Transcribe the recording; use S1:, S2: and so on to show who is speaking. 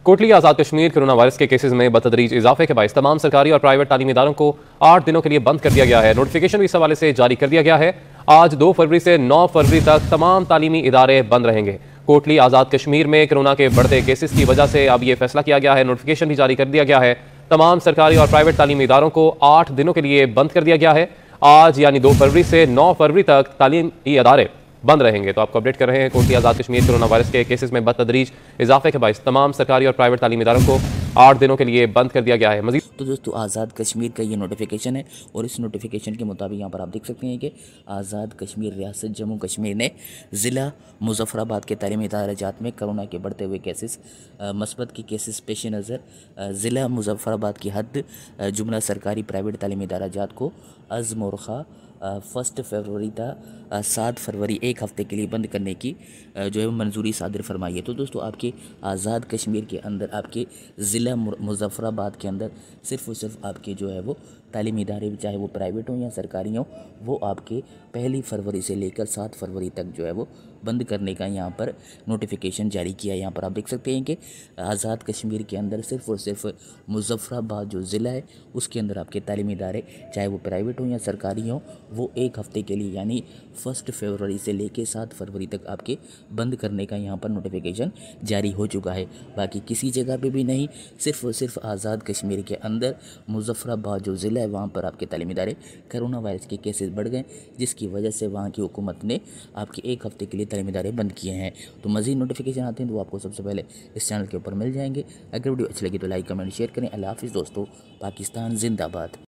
S1: Kotli Azad Kashmir corona virus के cases में बतदरीज इजाफे के बायस तमाम सरकारी और प्राइवेट तालीमी इदारों को 8 दिनों के लिए बंद कर दिया गया है। नोटिफिकेशन भी इस हवाले से जारी कर दिया गया है। आज 2 फरवरी से 9 फरवरी तक तमाम तालीमी इदारे बंद रहेंगे। कोटली आज़ाद कश्मीर में कोरोना के बढ़ते केसेस की वजह से अब यह फैसला किया गया है। नोटिफिकेशन भी जारी कर दिया गया है। तमाम सरकारी और प्राइवेट तालीमी इदारों को 8 दिनों के लिए बंद कर दिया गया है। आज यानी 2 फरवरी से 9 फरवरी तक तालीमी इदारे बंद रहेंगे। तो आपको अपडेट कर रहे हैं, कोटली आज़ाद कश्मीर कोरोना वायरस के केसेस में बतदरीज इजाफे के बायस तमाम सरकारी और प्राइवेट तालीमी इदारों को 8 दिनों के लिए बंद कर दिया गया है। मजीद
S2: तो दोस्तों आज़ाद कश्मीर का ये नोटिफिकेशन है और इस नोटिफिकेशन के मुताबिक यहाँ पर आप देख सकते हैं कि आज़ाद कश्मीर रियासत जम्मू कश्मीर ने ज़िला मुजफ्फराबाद के तालीमी इदाराजात में कोरोना के बढ़ते हुए केसेस मस्बत की केसेस पेश नज़र ज़िला मुजफ्फराबाद की हद जुमला सरकारी प्राइवेट तालीमी इदाराजात को अज़-मोरखा 1 फरवरी था 7 फरवरी एक हफ़्ते के लिए बंद करने की जो है मंजूरी सादर फरमाई है। तो दोस्तों आपके आज़ाद कश्मीर के अंदर आपके ज़िला मुजफ्फराबाद के अंदर सिर्फ़ और सिर्फ आपके जो है वो तालीमी इदारे चाहे वो प्राइवेट हों या सरकारी हों वो आपके 1 फरवरी से लेकर 7 फरवरी तक जो है वो बंद करने का यहाँ पर नोटिफिकेशन जारी किया है। यहाँ पर आप देख सकते हैं कि आज़ाद कश्मीर के अंदर सिर्फ़ और सिर्फ मुजफ्फराबाद जो ज़िला है उसके अंदर आपके तालीमी इदारे चाहे वो प्राइवेट हों या सरकारी हों वो एक हफ़्ते के लिए यानी 1 फरवरी से लेकर 7 फरवरी तक आपके बंद करने का यहाँ पर नोटिफिकेशन जारी हो चुका है। बाकी किसी जगह पे भी नहीं, सिर्फ़ और सिर्फ आज़ाद कश्मीर के अंदर मुजफ्फराबाद जो ज़िला है वहाँ पर आपके तालीमी इदारे कोरोना वायरस के केसेस बढ़ गए, जिसकी वजह से वहाँ की हुकूमत ने आपके एक हफ़्ते के लिए तालीमी इदारे बंद किए हैं। तो मज़ीद नोटिफिकेशन आते हैं तो आपको सबसे पहले इस चैनल के ऊपर मिल जाएंगे। अगर वीडियो अच्छी लगी तो लाइक कमेंट शेयर करें। अल्लाह हाफ़िज़ दोस्तों, पाकिस्तान जिंदाबाद।